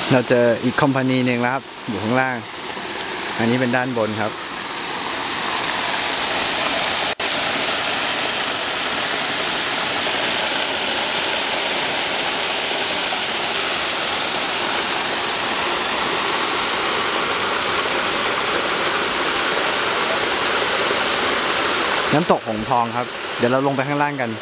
เราเจออีกคอมพานีหนึ่งแล้วครับอยู่ข้างล่างอันนี้เป็นด้านบนครับน้ำตกหงทองครับเดี๋ยวเราลงไปข้างล่างกัน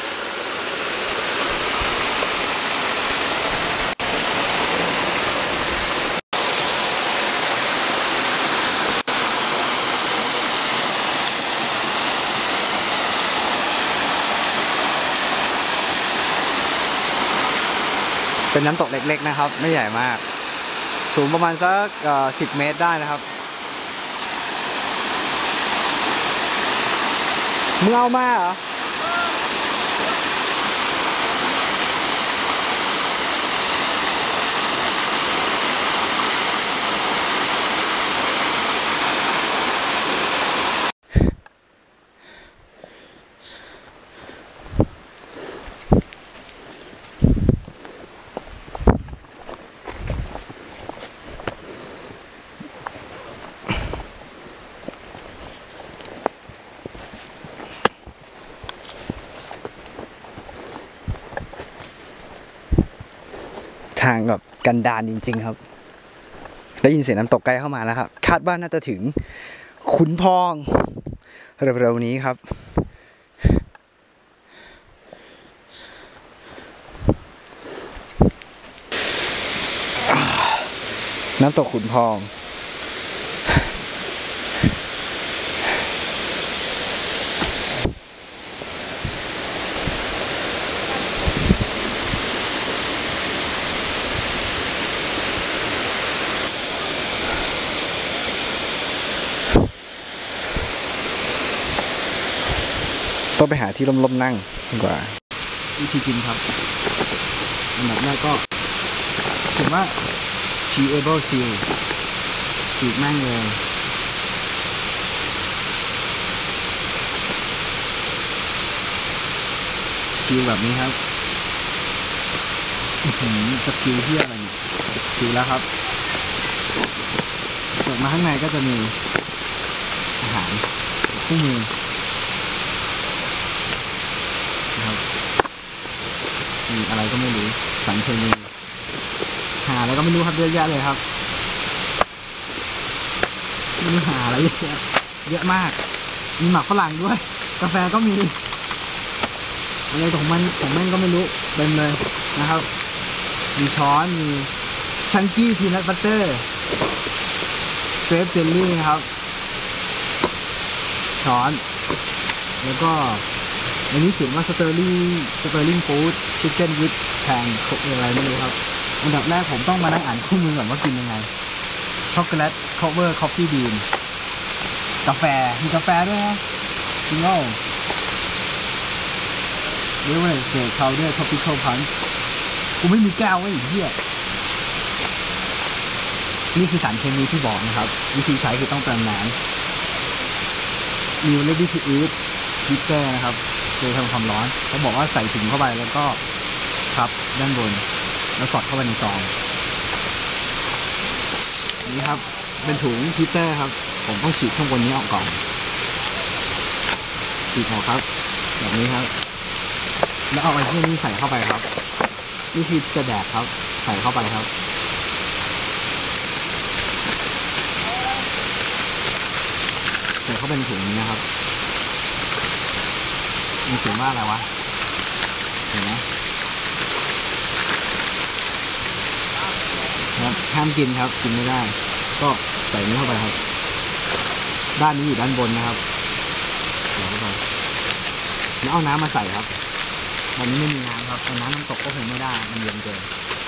เป็นน้ำตกเล็กๆนะครับไม่ใหญ่มากสูงประมาณสัก10 เมตรได้นะครับมึงเอามาเหรอทางแบบกันดารจริงๆครับได้ยินเสียงน้ำตกใกล้เข้ามาแล้วครับคาดว่าน่าจะถึงขุนพองเร็วๆนี้ครับน้ำตกขุนพองต้องไปหาที่ร่มๆนั่งดีกว่าวิธีกินครับอันดับแรกก็เขียนว่า Cheable Seal ฉีกแม่งเลยคิวแบบนี้ครับจะคิวเที่ยอะไรเนี่ยคิวแล้วครับเปิดมาข้างในก็จะมีอาหารคู่มือนะครับมีอะไรก็ไม่รู้สารเคมีหาอะไรก็ไม่รู้ครับเยอะแยะเลยครับมีหาอะไรเยอะมากมีหมักฝรั่งด้วยกาแฟก็มีอะไรของมันก็ไม่รู้เต็มเลยนะครับมีช้อนมีชังกี้พีนัทบัตเตอร์เกรปเจลลี่นะครับช้อนแล้วก็อันนี้เขียนว่าสเตอร์ลิงฟู้ดชิคเก้นวิดแพงอะไรไม่รู้ครับอันดับแรกผมต้องมานั่งอ่านคู่มือก่อนว่ากินยังไงช็อกโกแลตคัฟเวอร์คอฟฟี่บีนกาแฟมีกาแฟด้วยนะจริงเหรอเรียกว่าเกรดพาวเดอร์ทอปิคอลพันช์กูไม่มีแก้วไว้อีกเหี้ยนี่คือสารเคมีที่บอกนะครับวิธีใช้คือต้องเติมน้ำNew Ready to Eat ฮิตเตอร์นะครับโดยทำความร้อนเขาบอกว่าใส่ถุงเข้าไปแล้วก็พับด้านบนแล้วสอดเข้าไปในซองนี่ครับเป็นถุงฮิตเตอร์ครับผมต้องฉีกข้างบนนี้ออกก่อนฉีกออกครับแบบนี้ครับแล้วเอาไอ้ที่นี่ใส่เข้าไปครับวิธีจะแดกครับใส่เข้าไปครับใส่เข้าไปในถุงนี้นะครับมีเขียนว่าอะไรวะเห็นไหมครับห้ามกินครับกินไม่ได้ก็ใส่นี้เข้าไปครับด้านนี้อยู่ด้านบนนะครับใส่เข้าไปแล้วเอาน้ำมาใส่ครับวันนี้ไม่มีน้ำครับเอาน้ำตกก็คงไม่ได้มันเย็นเกิน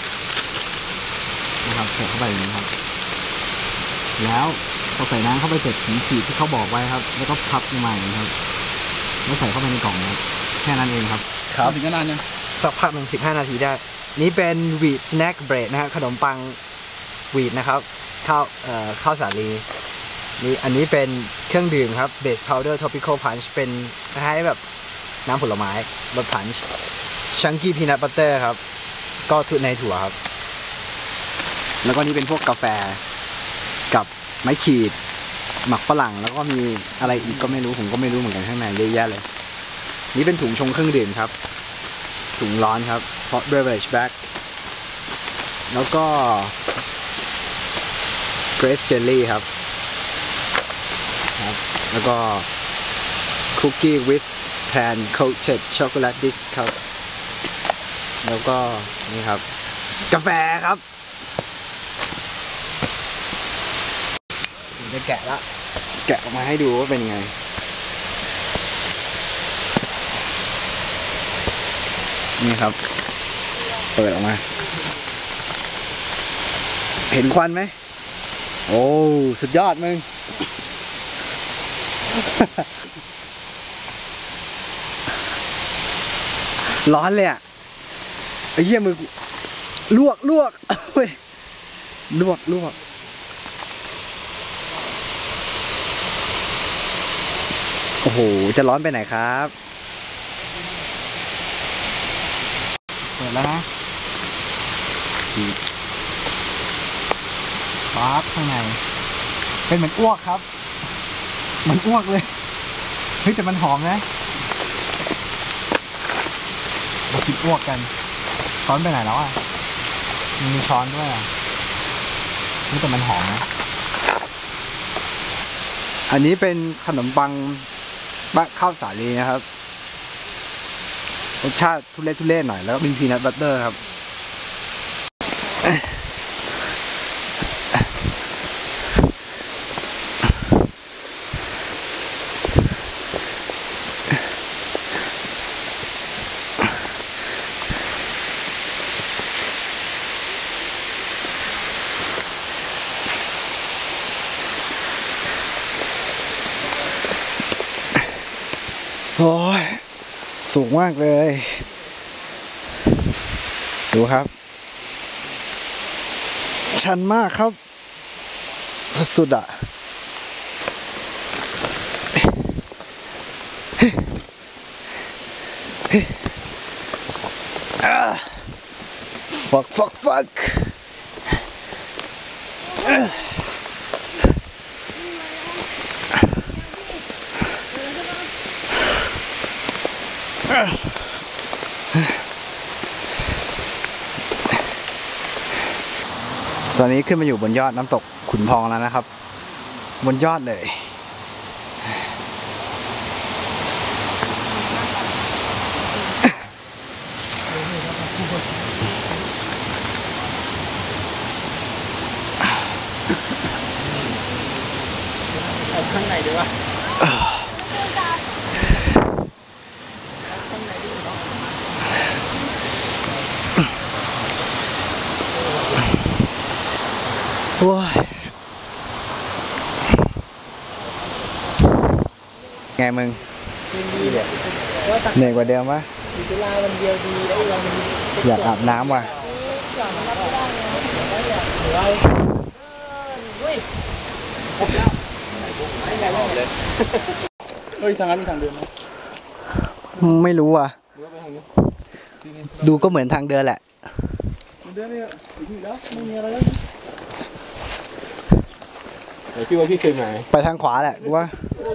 นะครับใส่เข้าไปอย่างนี้ครับแล้วพอใส่น้ำเข้าไปเสร็จถึงขีดที่เขาบอกไว้ครับแล้วก็พับลงมาอย่างนี้ครับแล้วใส่เข้าไปในกล่องนะแค่นั้นเองครับครับถึงขนาดนี้สักพักหนึ่ง15 นาทีได้นี่เป็นวีทสแน็คเบรดนะครับขนมปังวีทนะครับข้าวสาลีนี่อันนี้เป็นเครื่องดื่มครับเบสพาวเดอร์ทอปิคอลพันช์เป็นคล้ายแบบน้ำผลไม้รสพันช์ชังกี้พีนัทบัตเตอร์ครับก็ในถั่วครับแล้วก็นี่เป็นพวกกาแฟกับไม้ขีดหมักฝรั่งแล้วก็มีอะไรอีกก็ไม่รู้ผมก็ไม่รู้เหมือนกันข้างในเยอะแยะเลยนี่เป็นถุงชงเครื่องดื่มครับถุงร้อนครับ hot beverage bag แล้วก็ grape jelly ครับแล้วก็ cookie with pan coated chocolate disc ครับแล้วก็นี่ครับกาแฟครับจะแกะละแกะออกมาให้ดูว่าเป็นไงนี่ครับเปิดออกมาเห็นควันไหมโอ้สุดยอดมึง ร้อนเลยอ่ะไอ้เหี้ยมือลวกเฮ้ยลวกโอ้โหจะร้อนไปไหนครับเปิดแล้วนะปั๊บข้างในเป็นเหมือนอ้วกครับเหมือนอ้วกเลยเฮ้ยแต่มันหอมนะมากินอ้วกกันช้อนไปไหนแล้วอ่ะมีช้อนด้วยอ่ะนี่แต่มันหอมนะอันนี้เป็นขนมปังข้าวสาลีนะครับรสชาติทุเรศหน่อยแล้วก็มีพีนัทบัตเตอร์ครับโอ้ยสูงมากเลยดูครับชันมากครับสุดๆอ่ะฟักตอนนี้ขึ้นมาอยู่บนยอดน้ำตกขุนทองแล้วนะครับบนยอดเลยข้างในดีวะโอ้ยไงมึงเหนื่อยกว่าเดิมวะอยากอาบน้ำว่ะเฮ้ยทางนั้นมีทางเดินไหมไม่รู้อ่ะดูก็เหมือนทางเดินแหละเดินเนี่ยถึงแล้วไม่มีอะไรแล้วพี่ว่าพี่เคยไหนไปทางขวาแหละดูว่า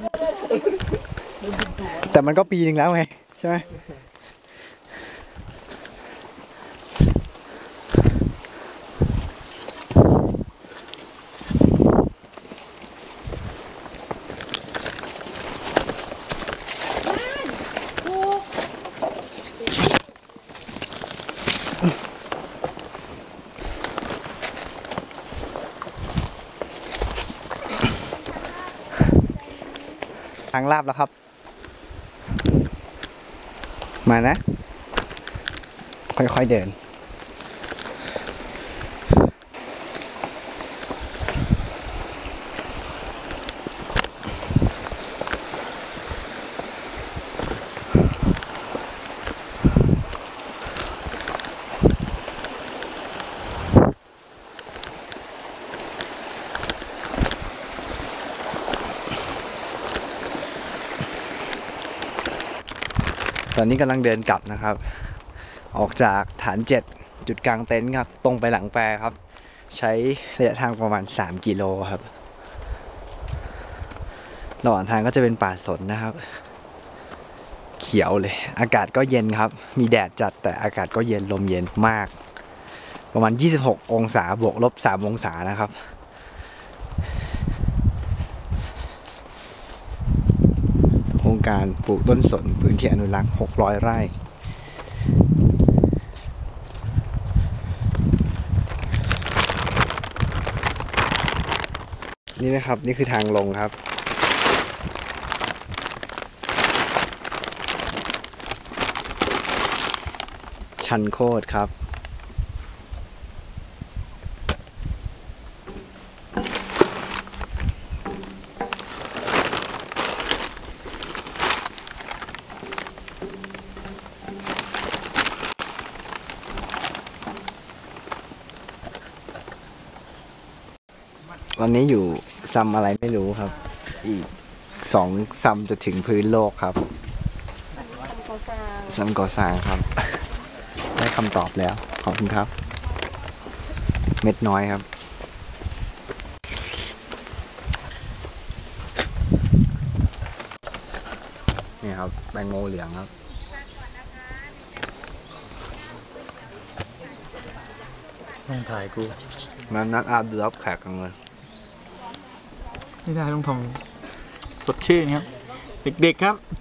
แต่มันก็ปีนึงแล้วไงใช่ไหมทางลาบแล้วครับมานะค่อยๆเดินตอนนี้กำลังเดินกลับนะครับออกจากฐาน7จุดกลางเต็นท์ครับตรงไปหลังแปรครับใช้ระยะทางประมาณ3 กิโลครับระหว่างทางก็จะเป็นป่าสนนะครับเขียวเลยอากาศก็เย็นครับมีแดดจัดแต่อากาศก็เย็นลมเย็นมากประมาณ26 องศาบวกลบ3 องศานะครับโครงการปลูกต้นสนพื้นที่อนุรักษ์600 ไร่นี่นะครับนี่คือทางลงครับชันโคตรครับตอนนี้อยู่ซัมอะไรไม่รู้ครับอีก2 ซัมจะถึงพื้นโลกครับซัมก่อสร้างครับ ได้คำตอบแล้วขอบคุณครับเม็ดน้อยครับนี่ครับแตงโมเหลืองครับต้องถ่ายกูมันนัดอาบดูรับแขกกันเลยไม่ได้ต้องทองสดชื่นครับเด็กๆครับ